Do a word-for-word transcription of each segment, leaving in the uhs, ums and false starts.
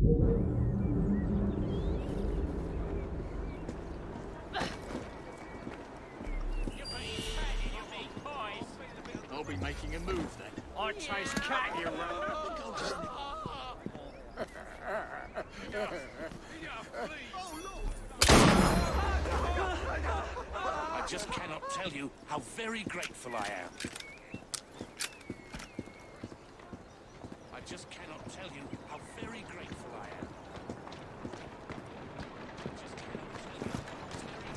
I'll be making a move then. I chase cat here, I just cannot tell you how very grateful I am. I just cannot tell you how very grateful I am. I just cannot tell you how very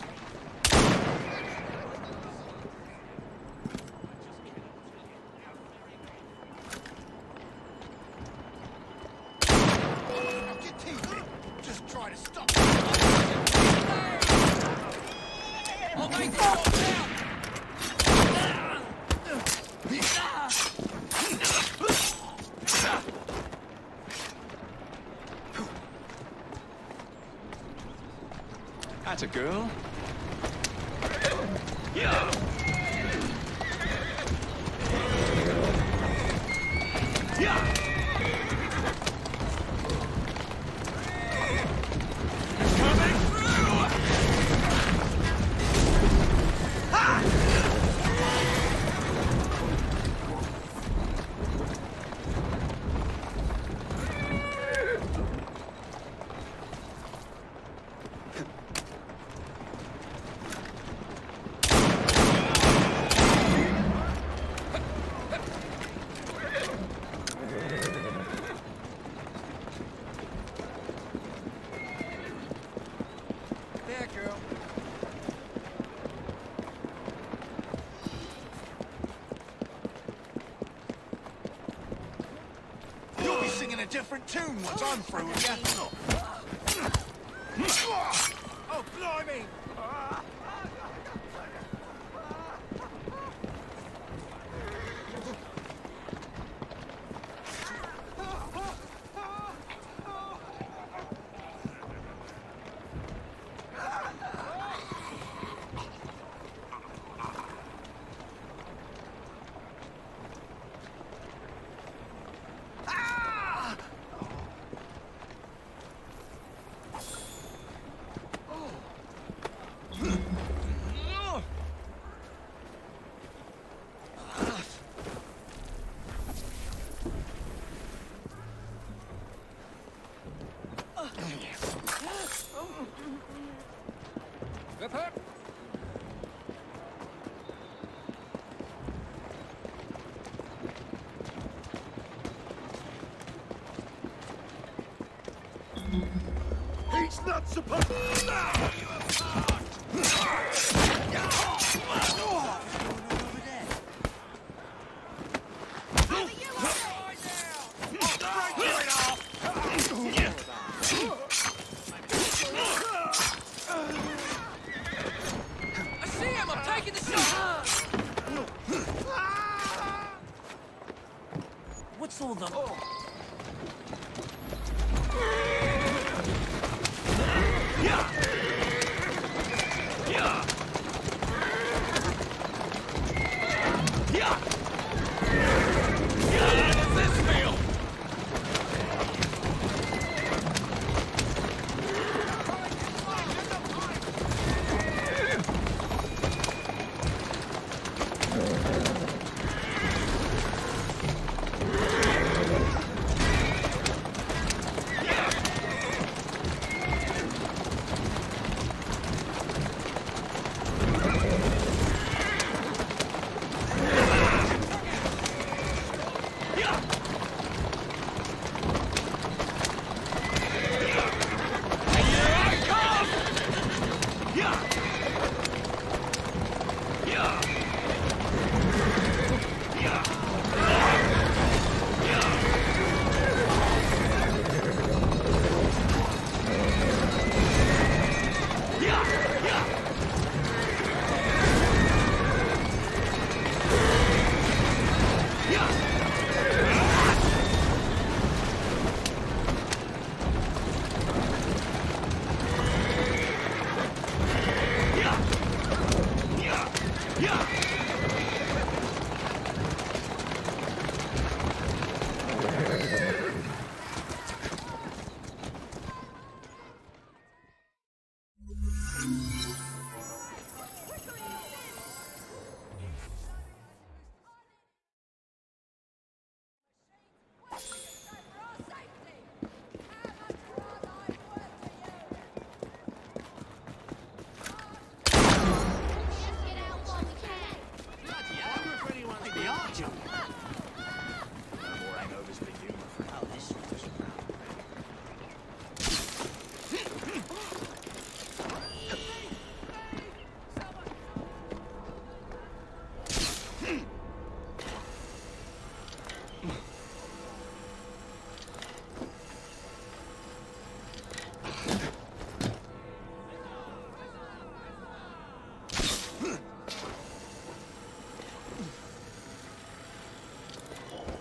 grateful. Get teeth in. Just try to stop. I'll make it stop now! That's a girl. Yeah! Yeah! Coming through! Ha! There, girl. You'll be singing a different tune once I'm through with you. Oh, blimey! He's not supposed to... What's all the... Yeah! Yeah! Yeah! Yeah! How does this feel? Ugh.